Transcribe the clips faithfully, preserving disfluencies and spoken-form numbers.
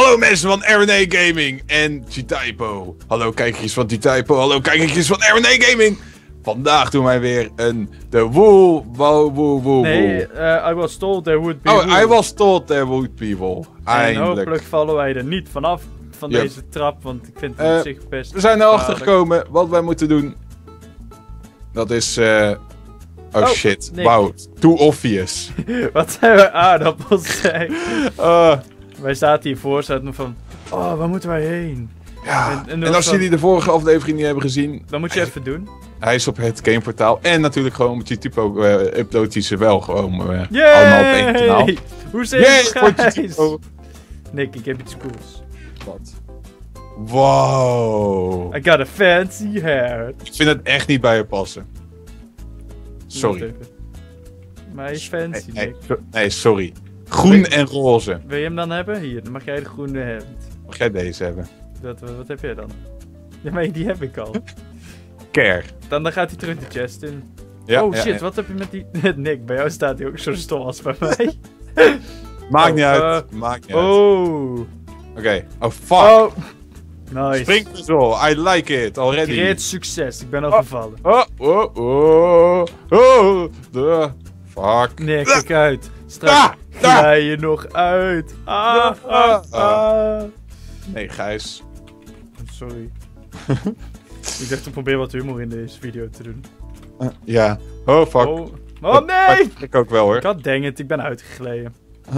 Hallo mensen van R N A Gaming en G-Typo. Hallo kijkers van G-Typo, hallo kijkers van R N A Gaming. Vandaag doen wij weer een de wool, wool, wool, wool. Nee, uh, I was told there would be Oh, wool. I was told there would be wool. Eindelijk. En hopelijk vallen wij er niet vanaf van Yep. deze trap, want ik vind het Uh, op zich best... We zijn erachter gevaarlijk. gekomen wat wij moeten doen. Dat is... Uh... Oh, Oh, shit, nee. wauw, too obvious. Wat zijn we aardappels zijn? Uh, Wij zaten hiervoor, zaten nog van... Oh, waar moeten wij heen? ja, En- en, en dan als van- jullie de vorige aflevering niet hebben gezien... Dat moet je even doen. Hij is op het gameportaal. En natuurlijk gewoon met G-Typo uh, uploadt hij ze wel gewoon uh, Yay! allemaal op één kanaal. Hoe zeg Yay, je voor het, G-Typo. Nick, ik heb iets cools. Wat? Wow. I got a fancy hair. Ik vind het echt niet bij je passen. Sorry. Wacht even. Maar hij is fancy, Nee, nee, Nick. so- nee, sorry. Groen en roze. Wil je hem dan hebben? Hier, dan mag jij de groene hebben. Mag jij deze hebben? Dat, wat heb jij dan? Ja, maar die heb ik al. Care. Dan, dan gaat hij terug de chest in. Ja, oh ja, shit, ja. wat heb je met die... Nick, bij jou staat hij ook zo stom als bij mij. Maakt Oh, niet uit. uh, Maakt niet uit. Oh. Oké. Oh, fuck. Oh. Nice. Spring zo. I like it already. Great succes, ik ben al Oh. gevallen. Oh, oh, oh. Oh. De. Fuck. Nick, kijk uit. Straks Ah, ah. glij je nog uit. Ah, ah, ah. Nee, Gijs. Sorry. Ik dacht te proberen wat humor in deze video te doen. Uh, ja. Oh, fuck. Oh, oh nee! Ik ook wel hoor. God dang it, ik ben uitgegleden.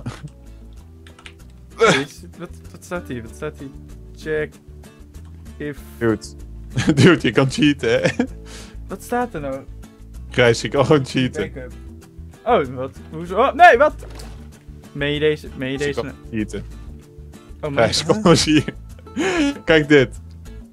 Deze- wat, wat staat hier? Wat staat hier? Check if... Dude. Dude, je kan cheaten, hè? Wat staat er nou? Gijs, je kan gewoon cheaten. Backup. Oh, wat? Hoezo? Oh, nee, wat? Meen je deze? Meen je Je deze? kan cheaten. Oh, mijn... Gijs, kom eens hier. Kijk dit.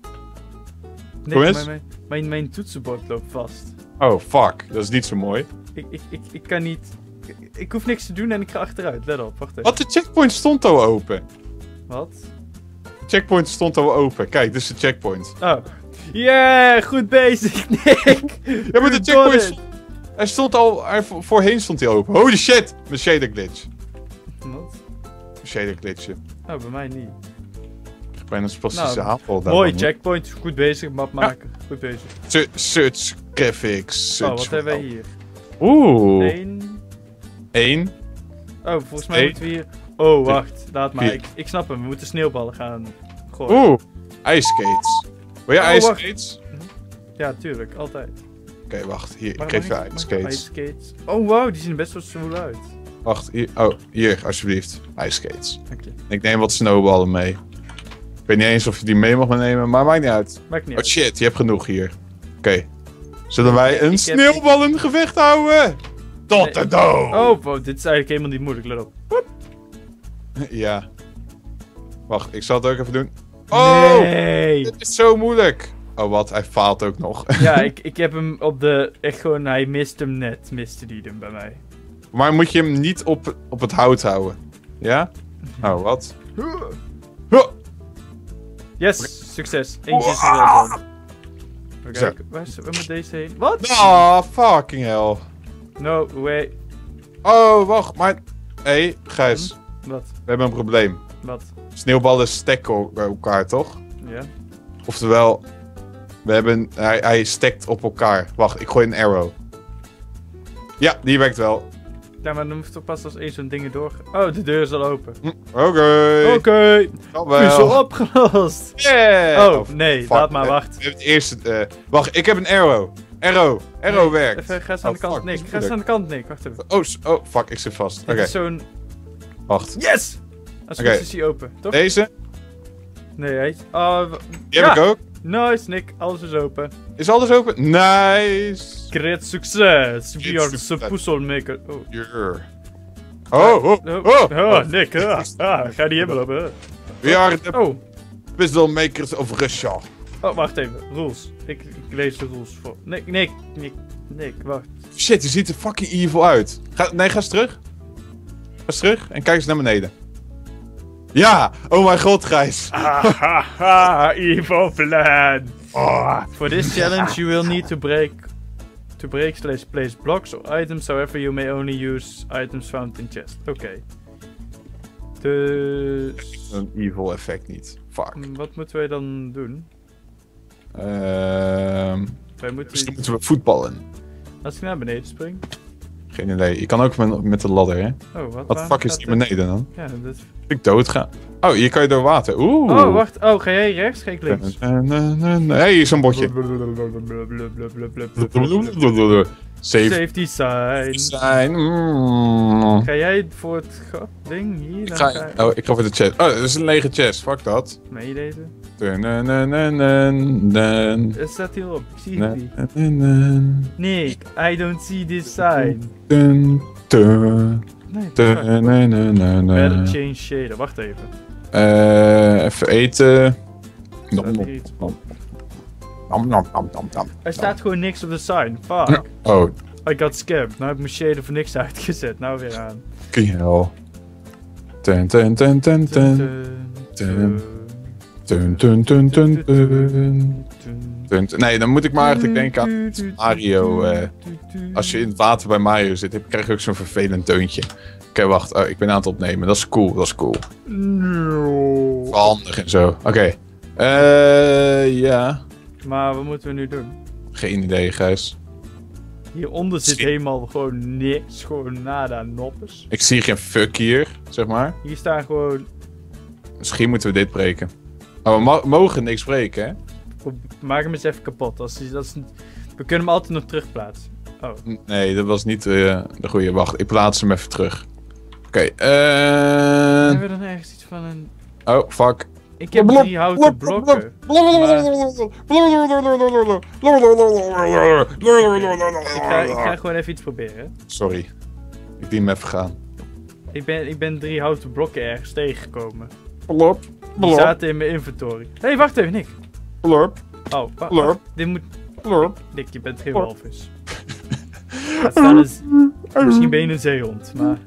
Nee, Kom mijn, eens. mijn, mijn, mijn toetsenbord loopt vast. Oh, fuck. Dat is niet zo mooi. Ik, ik, ik, ik kan niet... Ik, ik hoef niks te doen en ik ga achteruit. Let op, wacht even. Wat? De checkpoint stond al open. Wat? De checkpoint stond al open. Kijk, dit is de checkpoint. Oh. Yeah, goed bezig, Nick! Ja, maar de You checkpoint got it. stond... Hij stond al... Hij, vo- voorheen stond hij open. Holy shit! Mijn shader glitch. Wat? Mijn shader glitchen. Oh, bij mij niet. Ik ben een spastische Nou, aanval. Mooi, checkpoint. Goed bezig, map maken. Goed bezig. Se- Search graphics. Oh, Search wat hebben wij hier? Oeh. Eén. Eén. Oh, volgens mij Twee. moeten we hier... Oh, wacht. Laat maar. Vier. Ik, ik snap hem. We moeten sneeuwballen gaan gooien. Oeh. Ijskates. Wil je Oh, ijskates? Ja, tuurlijk. Altijd. Oké, wacht. Hier, ik Mag- geef je mag ik- mag ik ijskates. ijskates? Oh, wow. Die zien er best wel smoel uit. Wacht, hier. Oh, hier, alsjeblieft. Ijskates. Oké. Ik neem wat snowballen mee. Ik weet niet eens of je die mee mag nemen, maar maakt niet uit. Maakt niet Oh uit. shit, je hebt genoeg hier. Oké. Zullen wij een heb- sneeuwballengevecht houden? Tot Nee. de dood! Oh, wow, dit is eigenlijk helemaal niet moeilijk. Let op. Ja. Wacht, ik zal het ook even doen. Oh! Nee! Dit is zo moeilijk. Oh wat, hij faalt ook nog. Ja, ik, ik heb hem op de... Echt gewoon, hij mist hem net. Miste die hem bij mij. Maar moet je hem niet op, op het hout houden? Ja? Oh, wat? Huh. Yes, succes. Eentje is er wel van. Oké, Zo. waar, is- waar moet deze heen? Wat? Ah, fucking hell. No way. Oh, wacht, maar... Hé, hey, Gijs. Wat? We hebben een probleem. Wat? Sneeuwballen stekken bij elkaar, toch? Ja? Oftewel, we hebben, hij, hij stekt op elkaar. Wacht, ik gooi een arrow. Ja, die werkt wel. Ja, maar dan moet je toch pas als één zo'n dingen door... Oh, de deur is al open. Hm, Oké. Oké. Okay. Kan Puzzel wel. opgelost. Yeah. Oh, nee, fuck. laat maar, Eh, wacht. We hebben het eerste... eh, wacht, ik heb een arrow. Arrow. Arrow Nee, werkt. Even, ga eens aan Oh, de kant, fuck, Nick. dat is Ga eens aan de kant, Nick. Wacht even. Oh, s- oh, fuck, ik zit vast. Oké, Dit is zo'n... wacht. Yes! Als Oké. okay. is hij open, toch? Deze, Nee, hij is... Oh, w- die ja! heb ik ook. Nice, Nick. Alles is open. Is alles open? Nice. Great succes. We Great are the success. puzzelmaker. Oh. Yeah. Oh, oh, Oh, oh. oh, Nick. Ah, ah, ga die hebben lopen. We are the Oh. puzzle makers of Russia. Oh, wacht even. Rules. Ik, ik lees de rules voor. Nick, Nick, Nick, Nick, wacht. Shit, je ziet er fucking evil uit. Ga, nee, ga eens terug. Ga eens terug en kijk eens naar beneden. Ja! Oh mijn god, Gijs. Hahaha, evil plan. Oh. For this challenge, you will need to break to break slash place blocks or items. However, you may only use items found in chest. Oké. Dus... Een evil effect niet. Fuck. Wat moeten wij dan doen? Ehm... Wij moeten... Misschien moeten we voetballen. Als ik naar beneden spring... Geen idee. Je kan ook met, met de ladder, hè? Oh, wat? Wat de fuck is hier beneden dan? Ja, dat is... Ik doodga. Oh, hier kan je door water. Oeh. Oh, wacht. Oh, ga jij rechts? Ga ik links? Hé, hier is een botje. Safe. Safety sign. Zijn. Mm. Ga jij voor het gat ding hier? Ik Dan ga, ga ik- oh, ik ga voor de chest. Oh, dat is een lege chest. Fuck dat. Meen je deze? Dun, dun, dun, dun, dun, dun. Het staat hierop. Ik zie het Dun, niet. dun, dun, Nick, I don't see this sign. dun, dun, Nee, dun, fuck. dun, dun, dun, Better dun. change shader. Wacht even. Eh, even eten. Nom, Staat nom, hier iets? nom. Nom, nom, nom, nom, nom. Er staat gewoon niks op de sign. Fuck. Oh, I got scammed. Nou heb ik mijn shader voor niks uitgezet. Nou weer aan. kill. Dun, dun, dun, dun, dun. Dun. Dun, dun, dun, dun, dun. Dun, dun. Nee, dan moet ik maar eigenlijk denken aan Mario. eh, als je in het water bij Mario zit, heb- krijg je ook zo'n vervelend deuntje. Oké, wacht. Oh, ik ben aan het opnemen. Dat is cool, dat is cool. No. Handig en zo. Oké. Eh, ja. Maar wat moeten we nu doen? Geen idee, Gijs. Hieronder zit Misschien- helemaal gewoon niks. Gewoon nada noppes. Ik zie geen fuck hier, zeg maar. Hier staan gewoon... Misschien moeten we dit breken. Maar we mo- mogen niks breken, hè? Maak hem eens even kapot. Als die, dat is, niet- we kunnen hem altijd nog terugplaatsen. Oh. Nee, dat was niet eh, de goede. Wacht, ik plaats hem even terug. Oké, eh... Hebben we dan ergens iets van een... Oh, fuck. Ik heb drie houten blokken. Ik ga, ik ga gewoon even iets proberen. hè. Sorry. Ik die hem even gaan. Ik ben, ik ben drie houten blokken ergens tegengekomen. Plop, Die plop, zaten in mijn inventory. Hé, hey, wacht even, Nick. plop, Oh, wa- Plop. wacht. Dit moet... plop. Nick, je bent geen Plop. walvis. Het staat dus... Misschien ben je een zeehond, maar...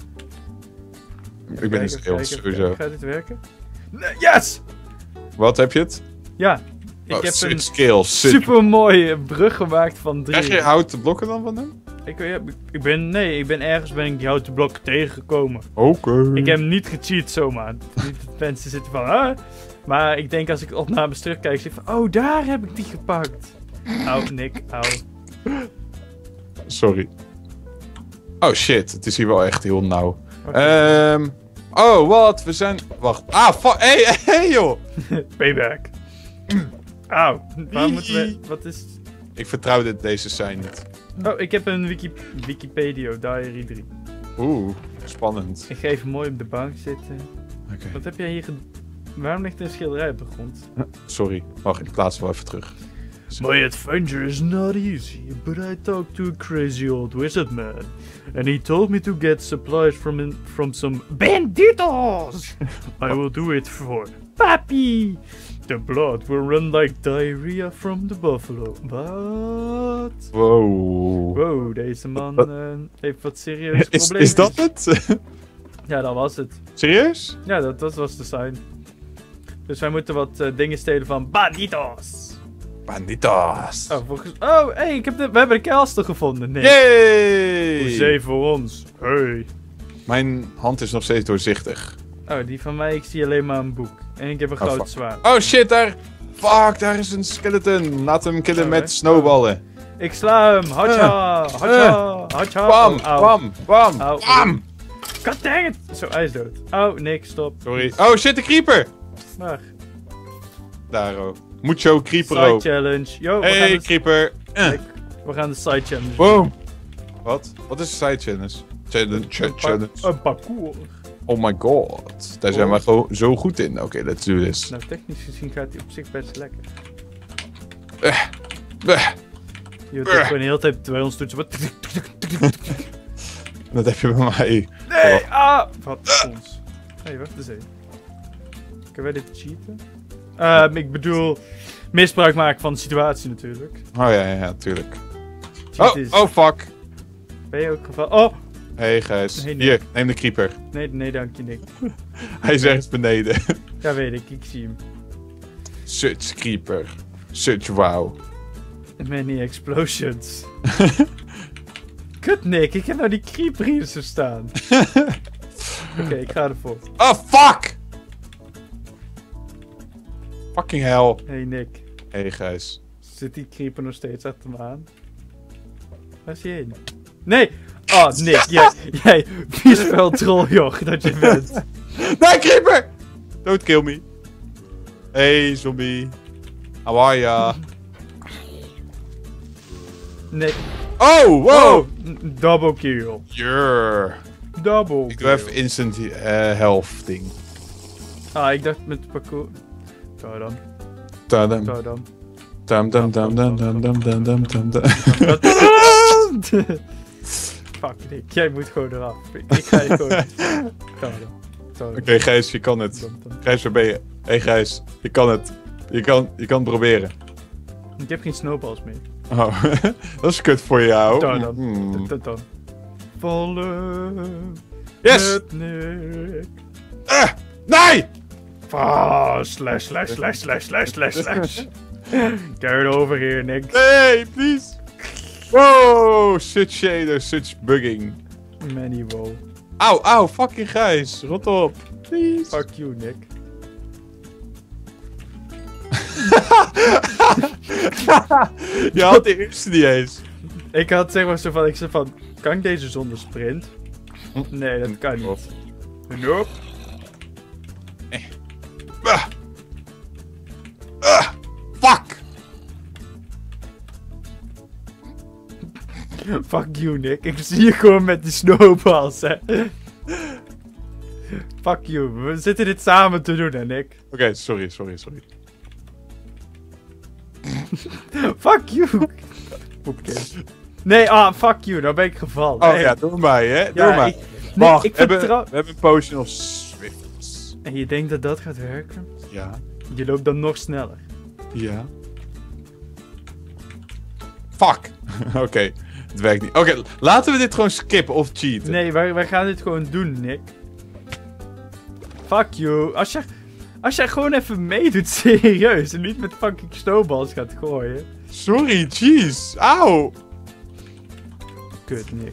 Ik ben een Kijken, heel kijken, sowieso. Gaat dit werken? Nee, yes! Wat heb je het? Ja. Ik Oh, heb sick een skill, sick. super mooie brug gemaakt van drie. Krijg je houten blokken dan van hem? Ik, weet- ik ben, nee, ik ben ergens ben ik die houten blokken tegengekomen. Oké. Ik heb hem niet gecheat zomaar. Niet dat mensen zitten van, ah. Maar ik denk als ik opnames terugkijk, zeg ik van, oh, daar heb ik die gepakt. Au, Nick, au. Sorry. Oh shit, het is hier wel echt heel nauw. Oké. Ehm. Oh, wat? We zijn. Wacht. Ah, fuck. Hé, hey, hey, joh. Payback. Auw. Waar moeten we... Wat is... Ik vertrouw dit, deze zijn niet. Oh, ik heb een Wiki, Wikipedia Diary drie. Oeh, spannend. Ik ga even mooi op de bank zitten. Oké. Wat heb jij hier ge... Waarom ligt er een schilderij op de grond? Sorry. Wacht, ik plaats het wel even terug. My adventure is not easy, but I talked to a crazy old wizard man. And he told me to get supplies from in, from some banditos! I will do it for Papi! The blood will run like diarrhea from the buffalo. But... Wow. Wow, deze man Wat? eh, heeft wat serieuze Is, problemen. is dat het? Ja, dat was het. Serieus? Ja, dat, dat was de sign. Dus wij moeten wat eh, dingen stelen van banditos! Banditos. Oh, volgens... oh hey, ik heb de... we hebben de castle gevonden. Nee. Yay! Hoezee voor ons. Hey. Mijn hand is nog steeds doorzichtig. Oh, die van mij, ik zie alleen maar een boek. En ik heb een Oh, goud fuck. zwaard. Oh shit, daar. Fuck, daar is een skeleton. Laat hem killen Oh, met hè? snowballen. Ik sla hem. Hatcha. Hatcha. Hatcha. Bam, Oh, au. bam, bam, Au. bam. God dang it. Zo, hij is dood. Oh, Nick, stop. Sorry. Oh shit, de creeper. Waar? Daar, oh. Mucho creeper, Side oh. challenge. Yo, we, Hey, gaan de, creeper. Eh. Kijk, we gaan de side challenge. Boom. Wat? Wat is side challenge? Challenge, Een, pa- challenge. een parcours. Oh my god. Daar zijn Oh. we gewoon zo goed in. Oké, let's do this. Nou, technisch gezien gaat hij op zich best lekker. Eh. Eh. Je doet gewoon de hele tijd bij ons toetsen. Wat? Dat heb je bij mij. Nee, ah! Wat ons. Hé, hey, wacht eens even. Kunnen wij dit cheaten? Ehm, ik bedoel, misbruik maken van de situatie natuurlijk. Oh ja, ja, ja, tuurlijk. Cheat Oh, is- oh fuck. Ben je ook gevallen? Oh! Hey Gijs. Hey, Nick. Hier, neem de creeper. Nee, nee, dank je, Nick. Hij is ergens beneden. Ja, weet ik, ik zie hem. Such creeper. Such wow. Many explosions. Kut, Nick, ik heb nou die creeper hier zo staan. Oké, okay, ik ga ervoor. Oh, fuck! Fucking hell. Hey Nick. Hey Gijs. Zit die creeper nog steeds achter me aan? Waar is hij heen? Nee! Oh, Nick, jij, jij vies wel trolljoch dat je bent. Nee, creeper! Don't kill me. Hey, zombie. How are ya? Nick. Oh, wow! Oh, double kill. Yeah. Double Ik kill. doe even instant uh, health ding. Ah, ik dacht met parcours. Zo dan. Tadam. Zo dan. Dam dam dam dam dam dam dam dam dam dam. Fuck Nick, jij moet gewoon eraf. Ik, ik ga je gewoon... Zo dan. Oké, okay, Gijs, je kan het. Gijs, waar ben je? Hey Gijs, je kan het. Je kan, je kan het proberen. Ik heb geen snowballs meer. Oh, dat is kut voor jou. Zo dan. Hmm. Dat dan. Vallen. Yes! Met Nick. Uh, nee! Ah, slash, slash, slash, slash, slash, slash, slash. Get over here, Nick. Nee, please. Wow, such shader, such bugging. Many wow. Auw, auw, fucking Gijs. Rot op. Please. Fuck you, Nick. Je had de eerste niet eens. Ik had zeg maar zo van, ik zei van, kan ik deze zonder sprint? Nee, dat kan niet. Nope. Eh. Ah. Ah. Fuck! Fuck you, Nick. Ik zie je gewoon met die snowballs, hè. Fuck you. We zitten dit samen te doen, hè, Nick. Oké, okay, sorry, sorry, sorry. Fuck you. Poepkind. Nee, ah, fuck you. Nou ben ik gevallen. Oh hey. ja, doe mij, hè. Doe Ja, mij. ik, nee, Wacht, ik we, hebben, vertrouw... we hebben een potion of Swift. En je denkt dat dat gaat werken? Ja. Je loopt dan nog sneller. Ja. Fuck. Oké, okay, het werkt niet. Oké, okay, laten we dit gewoon skippen of cheaten. Nee, wij, wij gaan dit gewoon doen, Nick. Fuck you. Als je, als jij gewoon even meedoet, serieus. En niet met fucking snowballs gaat gooien. Sorry, jeez. Auw. Kut, Nick.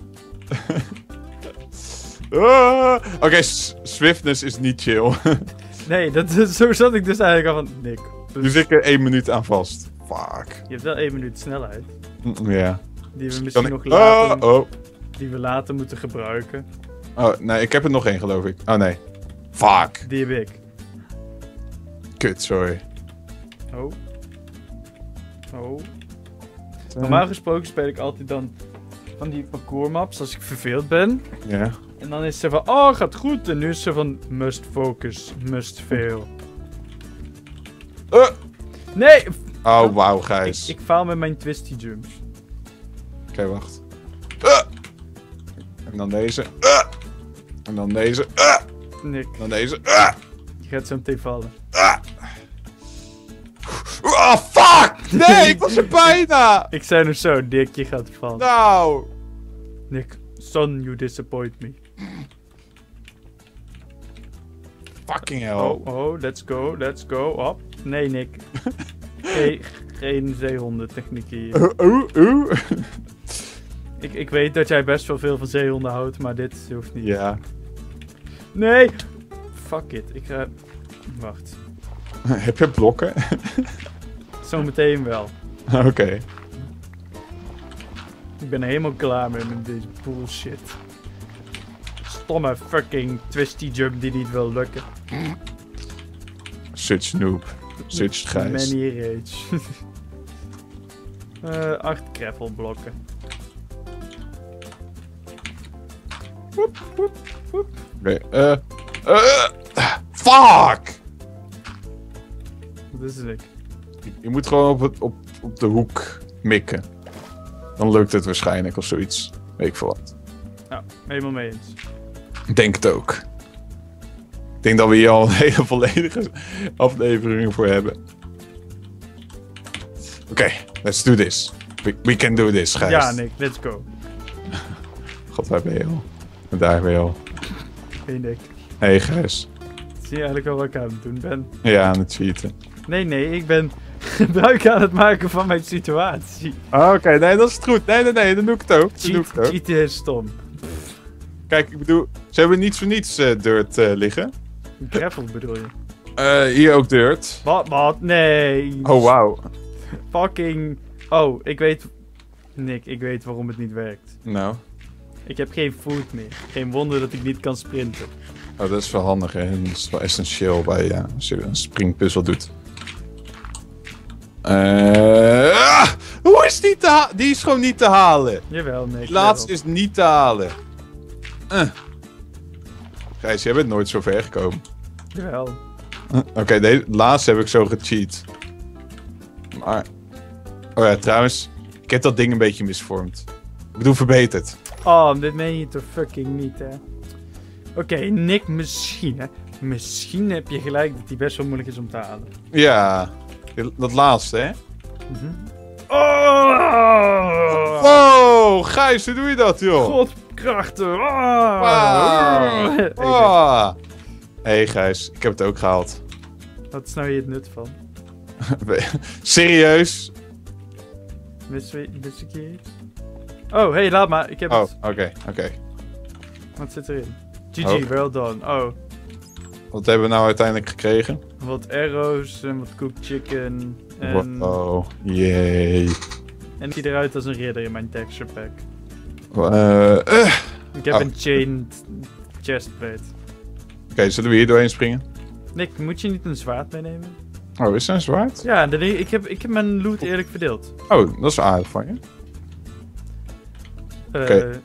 uh, Oké, okay, swiftness is niet chill. Nee, dat, zo zat ik dus eigenlijk al van... Nick. Dus, dus ik er één minuut aan vast. Fuck. Je hebt wel één minuut snelheid. Ja. Yeah. Die we misschien ik... nog later... Oh, oh. Die we later moeten gebruiken. Oh, nee, ik heb er nog één, geloof ik. Oh, nee. Fuck. Die heb ik. Kut, sorry. Oh. Oh. Normaal gesproken speel ik altijd dan van die parcoursmaps als ik verveeld ben. Ja. Yeah. En dan is ze van, oh, gaat goed. En nu is ze van, must focus, must fail. Uh. Nee! Oh, wauw, Gijs. Ik, ik faal met mijn twisty jumps. Oké, okay, wacht. Uh. En dan deze. Uh. En dan deze. Uh. Nick. En dan deze. Uh. Je gaat zo meteen vallen. Uh. Oh, fuck! Nee, ik was er bijna! Ik zei nog zo, Nick, je gaat vallen. Nou! Nick, son, you disappoint me. Fucking hell. Oh, oh, let's go, let's go, op. Nee, Nick. Geen, geen zeehondentechniek hier. Oeh, oeh. Ik, ik weet dat jij best wel veel van zeehonden houdt, maar dit hoeft niet. Ja. Nee! Fuck it, ik ga... Wacht. Heb je blokken? Zometeen wel. Oké. Okay. Ik ben er helemaal klaar mee met deze bullshit. Stomme fucking twisty jump die niet wil lukken. Such noob. Such Gijs. Many rage. uh, acht gravelblokken. Woep, woep, woep. Oké, okay, uh, uh, fuck! Dat is ik. Je, je moet gewoon op, het, op, op de hoek mikken. Dan lukt het waarschijnlijk of zoiets. Weet ik veel wat. Ja, helemaal mee eens. Ik denk het ook. Ik denk dat we hier al een hele volledige aflevering voor hebben. Oké, okay, let's do this. We, we can do this, Gijs. Ja, Nick, let's go. God, waar ben je al? Daar ben je al. Hey, Nick. Hey, Gijs. Zie je eigenlijk al wat ik aan het doen ben? Ja, aan het cheaten. Nee, nee, ik ben gebruik aan het maken van mijn situatie. Ah, oké, okay, nee, dat is het goed. Nee, nee, nee, dan doe ik het ook. Dan doe ik het ook. Cheaten is stom. Kijk, ik bedoel, Ze hebben niets voor niets uh, dirt uh, liggen. Gravel bedoel je? Uh, hier ook dirt. Wat, wat? Nee. Oh, wauw. Fucking... Oh, ik weet... Nick, ik weet waarom het niet werkt. Nou. Ik heb geen food meer. Geen wonder dat ik niet kan sprinten. Oh, dat is wel handig, hè. Dat is wel essentieel bij, ja, als je een springpuzzel doet. Uh, ah, hoe is die te halen? Die is gewoon niet te halen. Jawel, Nick. Laatst is niet te halen. Uh. Gijs, jij bent nooit zo ver gekomen. Jawel. Uh, Oké, okay, de laatste heb ik zo gecheat. Maar... Oh ja, trouwens. Ik heb dat ding een beetje misvormd. Ik bedoel, verbeterd. Oh, dit meen je toch fucking niet, hè? Oké, okay, Nick, misschien, hè? Misschien heb je gelijk dat die best wel moeilijk is om te halen. Ja, dat laatste, hè? Mm-hmm. Oh! Wow, Gijs, hoe doe je dat, joh? Godkrachten! Oh! Wow. Oh. Hé, hey, Gijs, ik heb het ook gehaald. Wat is nou hier het nut van? Serieus? Wist ik hier iets? Oh, hey, laat maar. Ik heb oh, het. oké, okay, oké. Okay. Wat zit erin? G G, oh. well done. Oh. Wat hebben we nou uiteindelijk gekregen? Wat arrows en wat cooked chicken. En... Oh, jee. En die eruit als een ridder in mijn texture pack. Uh, uh. Ik heb oh. een chained chestplate. Oké, okay, zullen we hier doorheen springen? Nick, moet je niet een zwaard meenemen? Oh, is er een zwaard? Ja, de, ik, heb, ik heb mijn loot eerlijk verdeeld. Oh, dat is aardig van je. Uh, Oké.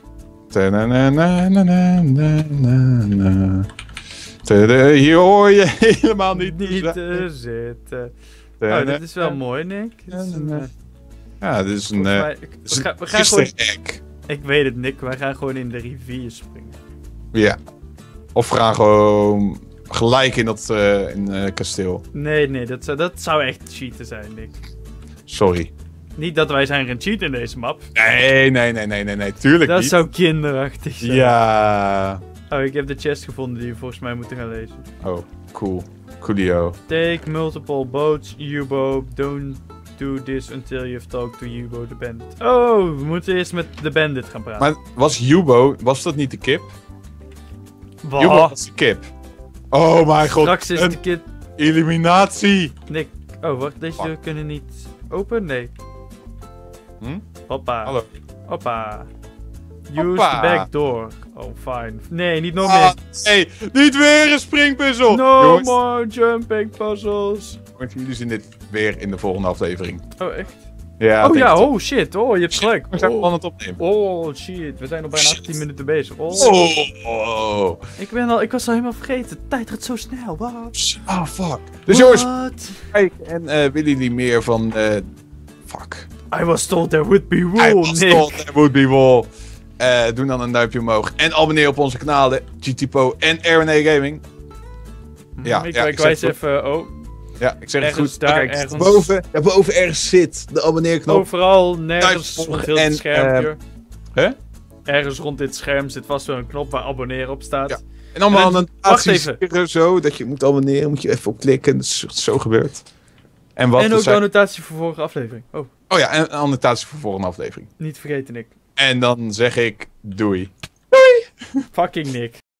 Okay. Hier hoor je helemaal niet, niet te zitten. Oh, dit is wel mooi, Nick. Is een, ja, dit is een... Mij, uh, we gaan, we gaan gewoon, egg. Ik weet het, Nick. Wij gaan gewoon in de rivier springen. Ja. Of we gaan gewoon gelijk in dat uh, in, uh, kasteel. Nee, nee. Dat zou, dat zou echt cheaten zijn, Nick. Sorry. Niet dat wij zijn gaan cheaten in deze map. Nee, nee, nee, nee, nee, nee. Tuurlijk dat niet. Dat zou kinderachtig zijn. Ja. Oh, ik heb de chest gevonden die we volgens mij moeten gaan lezen. Oh, cool. Coolio. Take multiple boats, U-boat. Don't do this until you've talked to U-boat the bandit. Oh, we moeten eerst met de bandit gaan praten. Maar was U-boat, was dat niet de kip? Wat? U-boat was de kip. Oh mijn god. Straks is de kip... Eliminatie. Nick. Oh, wacht. Deze deur kunnen niet open? Nee. Hm? Hoppa. Hallo. Hoppa. Use Hoppa. the back door. Oh, fine. Nee, niet nog ah, meer. Nee, niet weer een springpuzzel. No Jongens. more jumping puzzles. Jullie zien dit weer in de volgende aflevering. Oh, echt? Ja, oh ja, het oh shit. Oh, je hebt gelijk. We zijn oh. aan het opnemen. Oh shit, we zijn al bijna achttien minuten bezig. Oh. Oh. oh. Ik, ben al, ik was al helemaal vergeten. De tijd gaat zo snel. Wat? Oh, fuck. Dus jongens, kijk, en uh, willen jullie meer van... Uh, fuck. I was told there would be wool, I was Nick. told there would be wool. Uh, doe dan een duimpje omhoog. En abonneer op onze kanalen. G T P O en R N A Gaming. Ja, ik, ja, ik, ik wijs even... Oh. Ja, ik zeg ergens het goed. daar, Kijk, ergens... Boven, daarboven ergens zit de abonneerknop. Overal, nergens Duimpje rond heel en, het schermpje. Uh, huh? Ergens rond dit scherm zit vast wel een knop waar abonneren op staat. Ja. En allemaal en een wacht even. Zo, dat je moet abonneren, moet je even op klikken. Dat is zo gebeurd. En, wat en ook de zijn... annotatie voor vorige aflevering. Oh. Oh ja, en een annotatie voor volgende aflevering. Niet vergeten, Nick. En dan zeg ik doei. Fucking Nick.